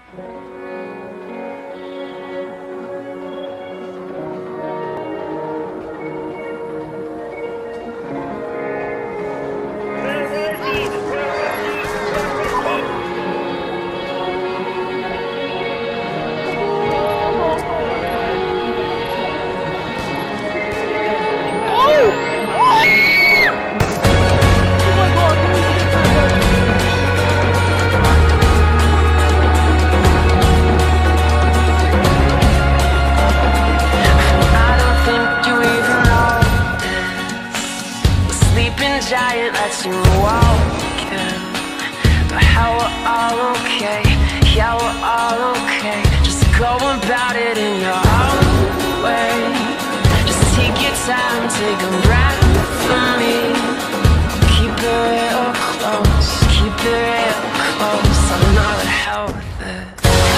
Giant lets you walk in. But how we're all okay, yeah, we're all okay. Just go about it in your own way. Just take your time, take a breath from me. Keep it real close, keep it real close. I don't know the hell with it.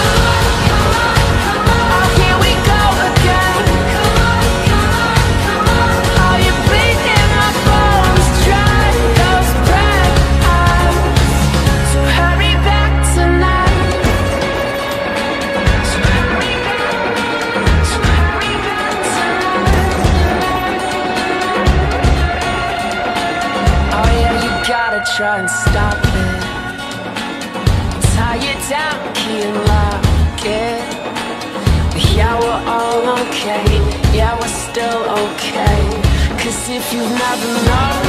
Oh, here we go again. Oh, you're breathing my bones dry. Those breaths. So hurry back tonight. So hurry back. So hurry back tonight. Oh yeah, you gotta try and stop it. Tie it down, key and lock it. Yeah, we're all okay, yeah, we're still okay. 'Cause if you've never known